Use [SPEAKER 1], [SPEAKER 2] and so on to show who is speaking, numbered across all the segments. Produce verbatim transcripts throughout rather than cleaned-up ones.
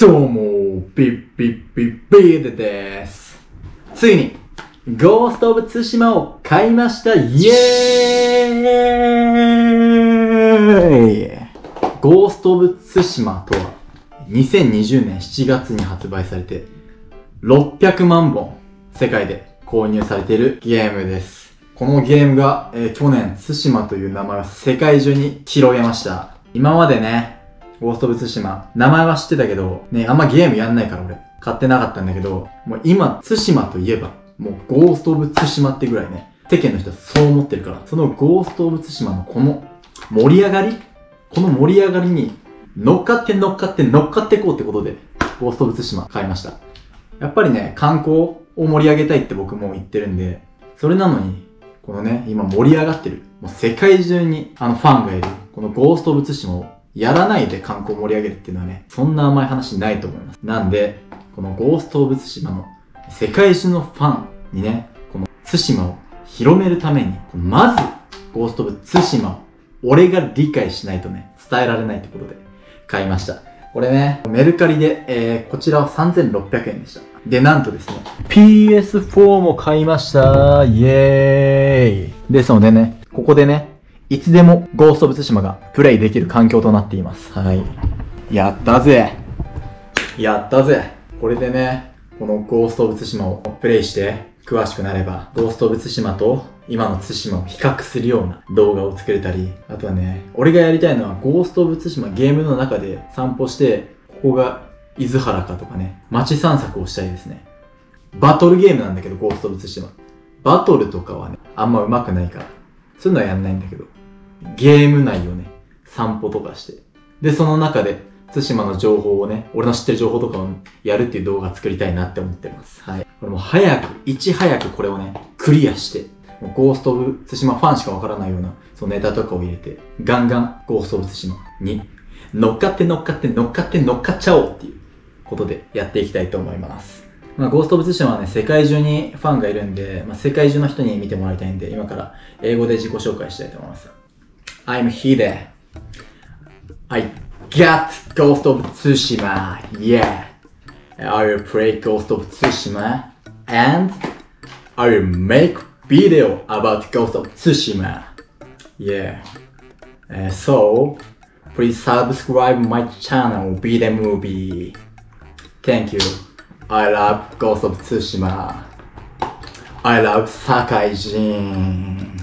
[SPEAKER 1] どうも、ビッビッビッビーデです。ついに、ゴースト・オブ・ツシマを買いました。イエーイ！ゴースト・オブ・ツシマとは、にせんにじゅうねんしちがつに発売されて、ろっぴゃくまんぼん世界で購入されているゲームです。このゲームが、えー、去年、ツシマという名前を世界中に広げました。今までね、ゴースト・オブ・ツシマ、名前は知ってたけど、ね、あんまゲームやんないから俺、買ってなかったんだけど、もう今、ツシマといえば、もうゴースト・オブ・ツシマってぐらいね、世間の人はそう思ってるから、そのゴースト・オブ・ツシマのこの盛り上がりこの盛り上がりに乗っかって乗っかって乗っかっていこうってことで、ゴースト・オブ・ツシマ買いました。やっぱりね、観光を盛り上げたいって僕も言ってるんで、それなのに、このね、今盛り上がってる、もう世界中にあのファンがいる、このゴースト・オブ・ツシマをやらないで観光を盛り上げるっていうのはね、そんな甘い話ないと思います。なんで、このゴースト・オブ・ツシマの世界中のファンにね、このツシマを広めるために、まず、ゴースト・オブ・ツシマを俺が理解しないとね、伝えられないってことで買いました。これね、メルカリで、えー、こちらはさんぜんろっぴゃくえんでした。で、なんとですね、ピーエスフォー も買いました。イエーイ。ですのでね、ここでね、いつでもゴースト・オブ・ツシマがプレイできる環境となっています。はい。やったぜ。やったぜ。これでね、このゴースト・オブ・ツシマをプレイして詳しくなれば、ゴースト・オブ・ツシマと今のツシマを比較するような動画を作れたり、あとはね、俺がやりたいのはゴースト・オブ・ツシマゲームの中で散歩して、ここが伊豆原かとかね、街散策をしたいですね。バトルゲームなんだけど、ゴースト・オブ・ツシマ。バトルとかはね、あんま上手くないから、そういうのはやんないんだけど、ゲーム内をね、散歩とかして。で、その中で、ツシマの情報をね、俺の知ってる情報とかをやるっていう動画作りたいなって思ってます。はい。これも早く、いち早くこれをね、クリアして、ゴースト・オブ・ツシマファンしかわからないような、そのネタとかを入れて、ガンガンゴースト・オブ・ツシマに乗っかって乗っかって乗っかって乗っかっちゃおうっていうことでやっていきたいと思います。まあ、ゴースト・オブ・ツシマはね、世界中にファンがいるんで、まあ、世界中の人に見てもらいたいんで、今から英語で自己紹介したいと思います。I'm here. I got Ghost of Tsushima. Yeah. I will play Ghost of Tsushima and I will make video about Ghost of Tsushima. Yeah. Uh, so please subscribe my channel Be The Movie. Thank you. I love Ghost of Tsushima. I love Sakai Jin.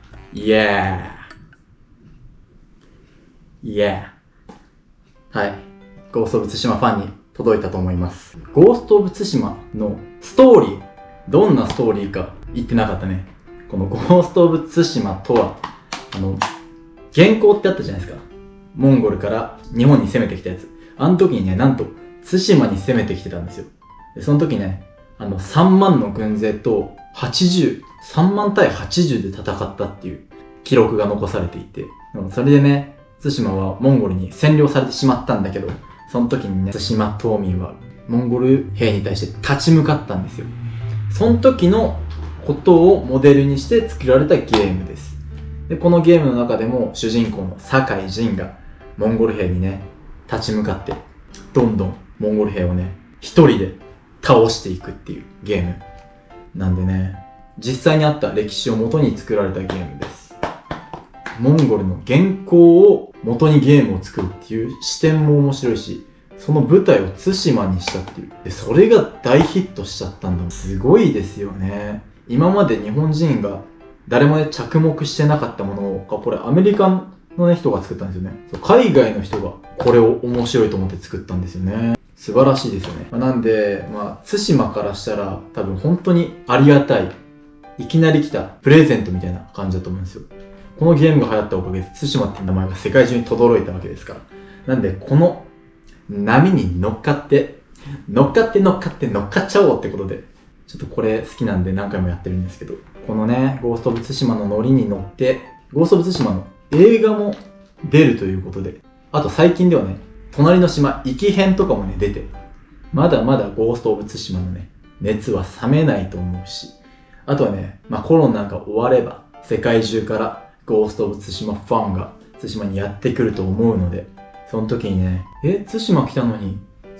[SPEAKER 1] Yeah.Yeah. はい。ゴースト・オブ・ツシマファンに届いたと思います。ゴースト・オブ・ツシマのストーリー、どんなストーリーか言ってなかったね。このゴースト・オブ・ツシマとは、あの、元寇ってあったじゃないですか。モンゴルから日本に攻めてきたやつ。あの時にね、なんと、ツシマに攻めてきてたんですよ。で、その時ね、あの、さんまんの軍勢とはちじゅう、さんまん対はちじゅうで戦ったっていう記録が残されていて、それでね、ツシマはモンゴルに占領されてしまったんだけど、その時にね、ツシマ島民はモンゴル兵に対して立ち向かったんですよ。その時のことをモデルにして作られたゲームです。で、このゲームの中でも主人公の酒井仁がモンゴル兵にね、立ち向かって、どんどんモンゴル兵をね、一人で倒していくっていうゲーム。なんでね、実際にあった歴史を元に作られたゲームです。モンゴルの原稿を元にゲームを作るっていう視点も面白いし、その舞台を対馬にしたっていう。で、それが大ヒットしちゃったんだ。すごいですよね。今まで日本人が誰もね、着目してなかったものを、これアメリカのね、人が作ったんですよね。海外の人がこれを面白いと思って作ったんですよね。素晴らしいですよね。なんで、まあ、対馬からしたら多分本当にありがたい。いきなり来たプレゼントみたいな感じだと思うんですよ。このゲームが流行ったおかげで、対馬って名前が世界中に轟いたわけですから。なんで、この波に乗っかって、乗っかって乗っかって乗っかっちゃおうってことで、ちょっとこれ好きなんで何回もやってるんですけど、このね、ゴースト・オブ・ツシマのノリに乗って、ゴースト・オブ・ツシマの映画も出るということで、あと最近ではね、隣の島、イキ編とかもね、出て、まだまだゴースト・オブ・ツシマのね、熱は冷めないと思うし、あとはね、まあコロナが終われば、世界中からゴースト・オブ・ツシマファンが対馬にやってくると思うので、その時にね、え、対馬来たのに、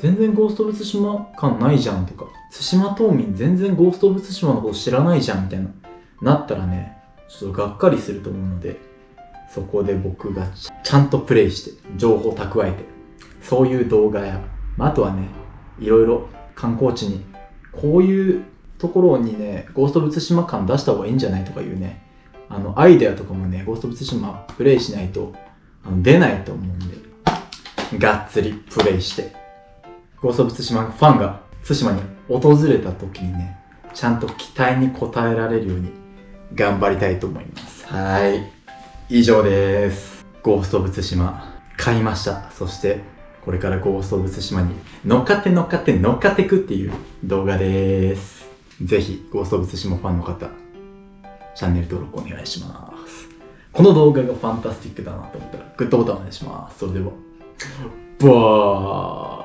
[SPEAKER 1] 全然ゴースト・オブ・ツシマ感ないじゃんとか、対馬島民全然ゴースト・オブ・ツシマのこと知らないじゃんみたいな、なったらね、ちょっとがっかりすると思うので、そこで僕がちゃんとプレイして、情報を蓄えて、そういう動画や、まあ、あとはね、いろいろ観光地に、こういうところにね、ゴースト・オブ・ツシマ感出した方がいいんじゃないとかいうね、あの、アイデアとかもね、ゴースト・オブ・ツシマプレイしないと、あの出ないと思うんで、がっつりプレイして、ゴースト・オブ・ツシマファンが対馬に訪れた時にね、ちゃんと期待に応えられるように頑張りたいと思います。はい。以上です。ゴースト・オブ・ツシマ買いました。そして、これからゴースト・オブ・ツシマに乗っかって乗っかって乗っかってくっていう動画です。ぜひ、ゴースト・オブ・ツシマファンの方、チャンネル登録お願いします。この動画がファンタスティックだなと思ったら、グッドボタンお願いします。それでは、バー